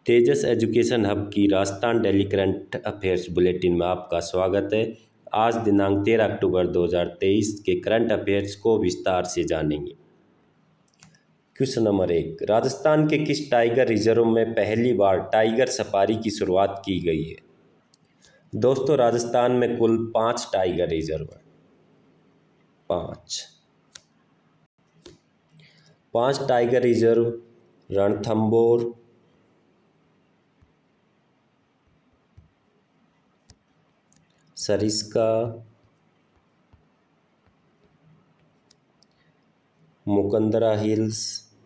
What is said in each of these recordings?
तेजस education hub की Rajasthan daily current affairs bulletin में आपका स्वागत है। आज दिनांक 13 अक्टूबर 2023 के करंट अफेयर्स को विस्तार से जानेंगे। क्वेश्चन नंबर 1, राजस्थान के किस टाइगर रिजर्व में पहली बार टाइगर सफारी की शुरुआत की गई है? दोस्तों, राजस्थान में कुल 5 टाइगर रिजर्व हैं। 5 tiger reserve Ranthambore, Sariska, Mukundra hills,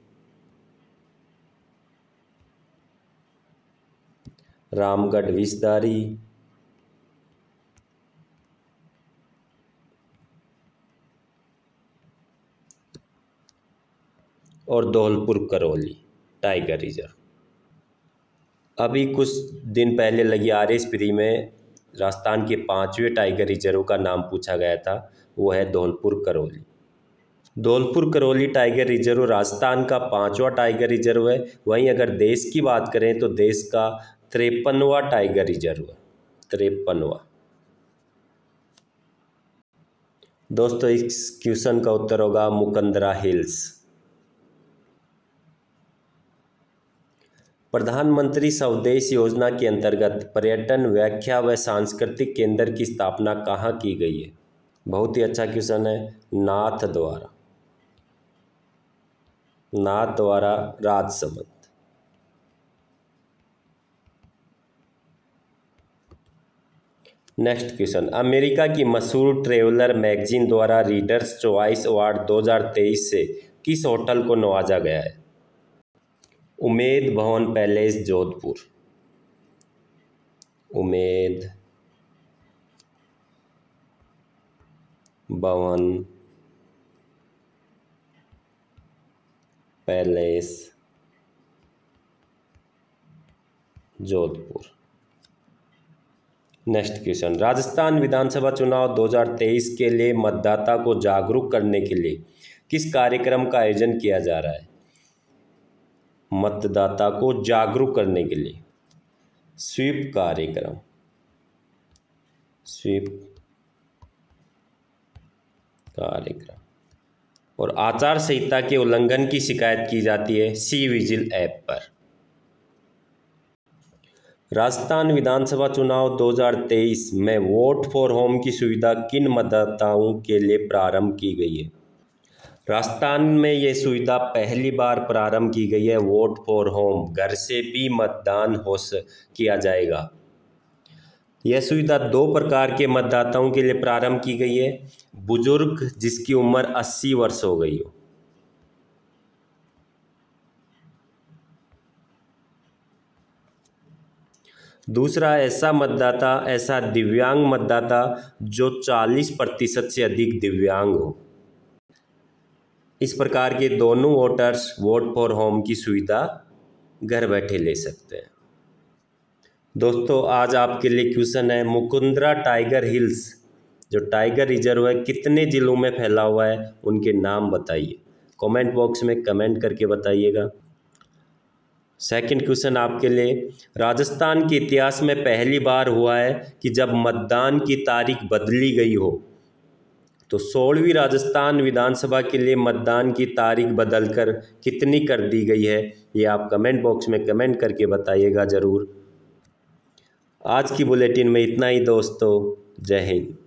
Ramgarh Vishdhari और धौलपुर करौली टाइगर रिजर्व। अभी कुछ दिन पहले लगी आरएस प्री में राजस्थान के 5वें टाइगर रिजर्व का नाम पूछा गया था, वो है धौलपुर करौली। धौलपुर करौली टाइगर रिजर्व राजस्थान का 5वां टाइगर रिजर्व है। वहीं अगर देश की बात करें तो देश का 53वां टाइगर रिजर्व है। 53वां। दोस्तों, इस क्वेश्चन का उत्तर होगा मुकंदरा हिल्स। प्रधानमंत्री स्वदेश योजना के अंतर्गत पर्यटन, व्याख्या व सांस्कृतिक केंद्र की स्थापना कहाँ की गई है? बहुत ही अच्छा क्वेश्चन है। Nathdwara Rajsamand. Next question, America की मशहूर ट्रेवलर मैगजीन द्वारा रीडर्स चॉइस अवार्ड 2023 से किस होटल को नवाजा गया है? Umed Bhawan palace Jodhpur. Umaid Bhawan palace Jodhpur. Next question, Rajasthan विधानसभा चुनाव 2023 के लिए मतदाता को जागरूक करने के लिए किस कार्यक्रम का आयोजन किया जा रहा है? मतदाता को जागरूक करने के लिए स्वीप कार्यक्रम। और आचार संहिता के उल्लंघन की शिकायत की जाती है सी विजिल ऐप पर। राजस्थान विधानसभा चुनाव 2023 में वोट फॉर होम की सुविधा किन मतदाताओं के लिए प्रारंभ की गई है? राजस्थान में ये सुविधा पहली बार प्रारंभ की गई है। वोट फॉर होम, घर से भी मतदान किया जाएगा। यह सुविधा 2 प्रकार के मतदाताओं के लिए प्रारंभ की गई है। बुजुर्ग जिसकी उम्र 80 वर्ष हो गई हो, दूसरा ऐसा दिव्यांग मतदाता जो 40% से अधिक दिव्यांग हो। इस प्रकार के दोनों वोटर्स वोट फॉर होम की सुविधा घर बैठे ले सकते हैं। दोस्तों, आज आपके लिए क्वेश्चन है, मुकुंदरा टाइगर हिल्स जो टाइगर रिजर्व है कितने जिलों में फैला हुआ है? उनके नाम बताइए। कमेंट बॉक्स में कमेंट करके बताइएगा। सेकंड क्वेश्चन आपके लिए, राजस्थान के इतिहास में पहली बार हुआ है कि जब मतदान की तारीख बदली गई हो। तो 16वीं राजस्थान विधानसभा के लिए मतदान की तारीख बदलकर कितनी कर दी गई है? ये आप कमेंट बॉक्स में कमेंट करके बताइएगा ज़रूर। आज की बुलेटिन में इतना ही दोस्तों। जय हिंद।